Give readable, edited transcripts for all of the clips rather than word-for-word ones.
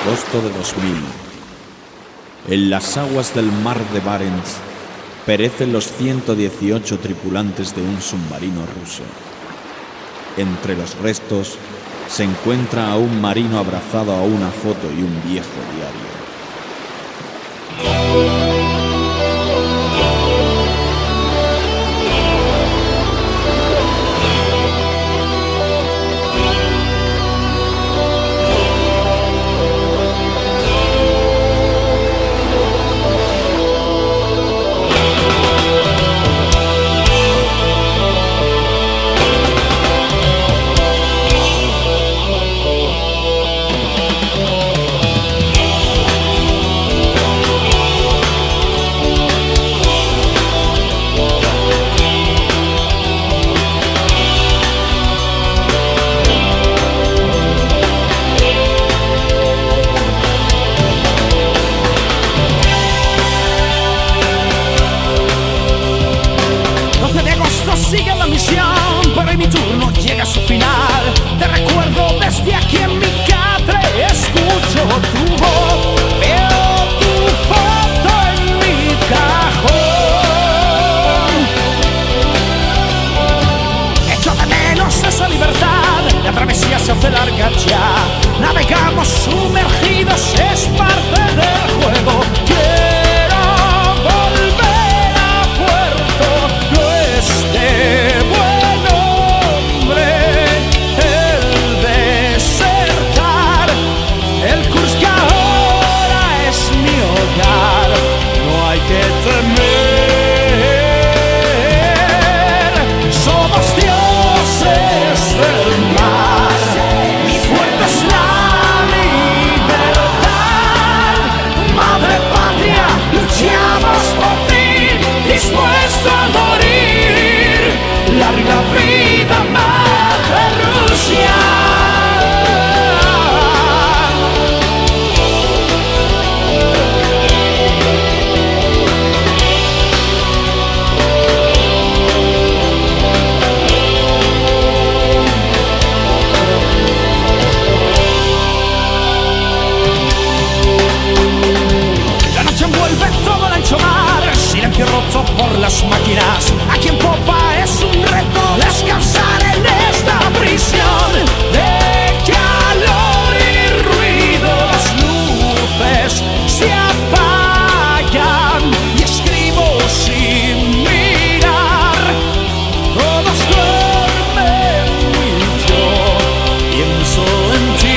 agosto de 2000. En las aguas del mar de Barents perecen los 118 tripulantes de un submarino ruso. Entre los restos se encuentra a un marino abrazado a una foto y un viejo diario. Sigue la misión, pero en mi turno llega a su final. Te recuerdo desde aquí en mi catre, escucho tu voz, veo tu foto en mi cajón. Echo de menos esa libertad, la travesía se hace larga ya. Navegamos sumergidos, es parte del juego. Quiero volver a puerto, no esté buen hombre el desertar. El Kursk ahora es mi hogar, no hay que temer. Somos dioses del mar, mi puerto es la libertad. Madre patria, luchamos por ti, dispuesto a morir. Larga vida, madre Rusia. La noche envuelve todo el ancho mar, silencio roto por las máquinas. Aquí en popa es un reto descansar en esta prisión de calor y ruido. Las luces se apagan y escribo sin mirar. Todos duermen y yo pienso en ti.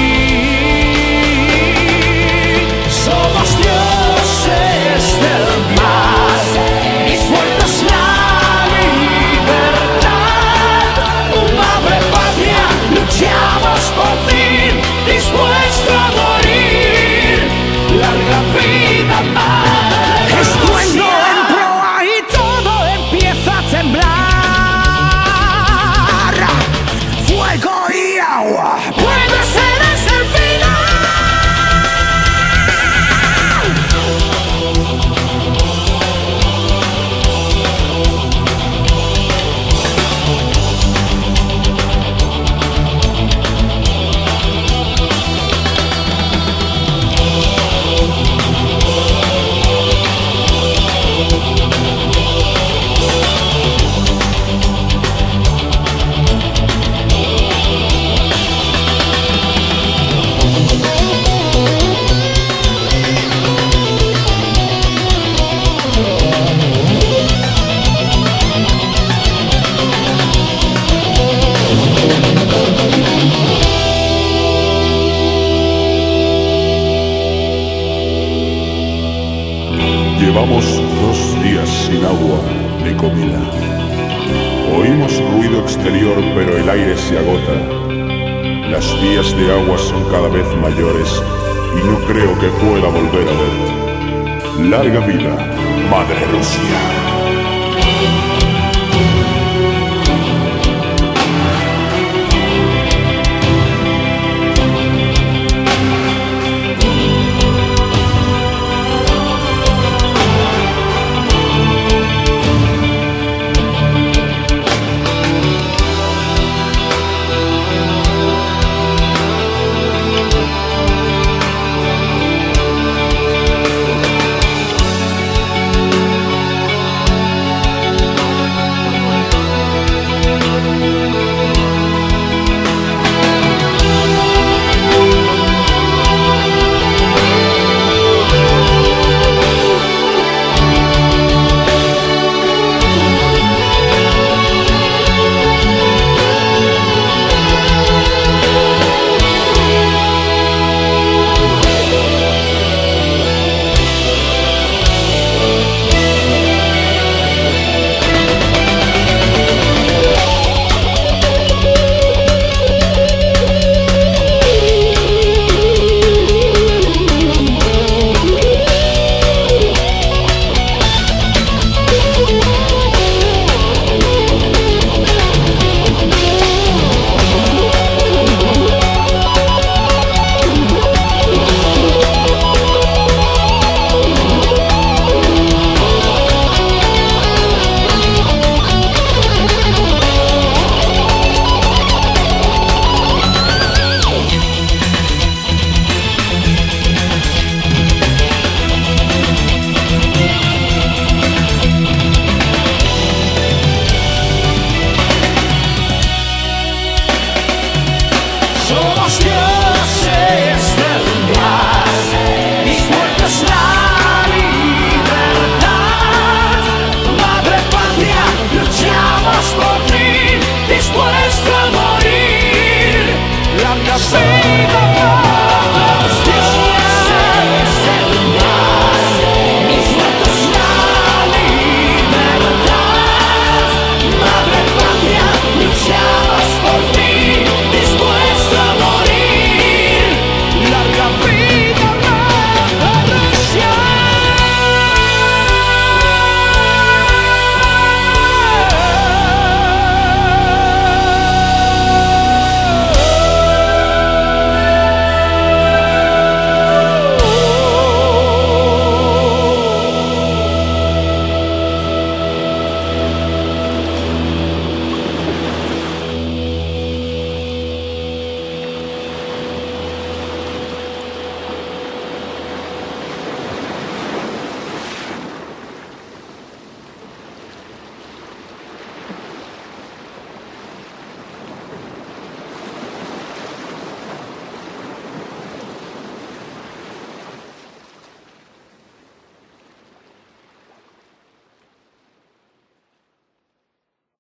Somos dioses del mar, mi puerto es la libertad. Madre patria, luchamos por ti, dispuesto a morir. Larga vida, madre. Estruendo en proa y todo empieza a temblar. Fuego y agua, puede ser ese el final. Llevamos 2 días sin agua ni comida. Oímos ruido exterior, pero el aire se agota. Las vías de agua son cada vez mayores y no creo que pueda volver a verte. Larga vida, Madre Rusia.